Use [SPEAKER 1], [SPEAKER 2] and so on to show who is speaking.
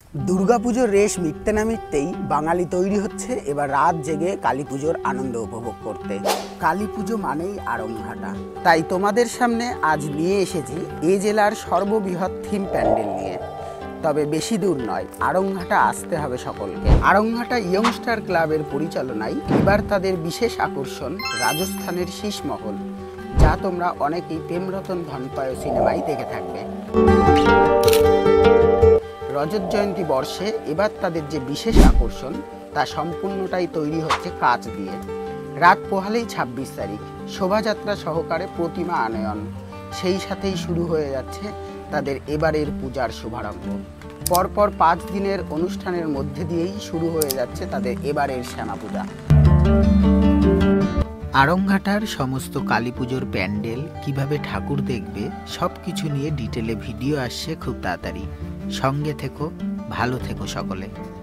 [SPEAKER 1] দুর্গাপুজোর রেশ মিটতে না মিটতেই বাঙালি তৈরি হচ্ছে এবার রাত জেগে কালী পুজোর আনন্দ উপভোগ করতে। কালী পুজো মানেই আড়ংঘাটা, তাই তোমাদের সামনে আজ নিয়ে এসেছি এ জেলার সর্ববৃহৎ থিম প্যান্ডেল নিয়ে। তবে বেশি দূর নয়, আড়ংঘাটা আসতে হবে সকলকে। আড়ংঘাটা ইয়ংস্টার ক্লাবের পরিচালনায় এবার তাদের বিশেষ আকর্ষণ রাজস্থানের শীষমহল, যা তোমরা অনেকেই প্রেমরতন ধনপায় সিনেমায় দেখে থাকবে। রজত জয়ন্তী বর্ষে এবার তাদের যে বিশেষ আকর্ষণ তা সম্পূর্ণটাই তৈরি হচ্ছে কাঁচ দিয়ে। রাত পোহালেই ২৬ তারিখ শোভাযাত্রা সহকারে প্রতিমা আনয়ন, সেই সাথেই শুরু হয়ে যাচ্ছে তাদের এবারের পূজার শুভারম্ভ। পরপর ৫ দিনের অনুষ্ঠানের মধ্যে দিয়েই শুরু হয়ে যাচ্ছে তাদের এবারের শ্যামা পূজা। আড়ংঘাটার সমস্ত কালী পুজোর প্যান্ডেল, কিভাবে ঠাকুর দেখবে, সব কিছু নিয়ে ডিটেলে ভিডিও আসছে খুব তাড়াতাড়ি। সঙ্গে থেকো, ভালো থেকো সকলে।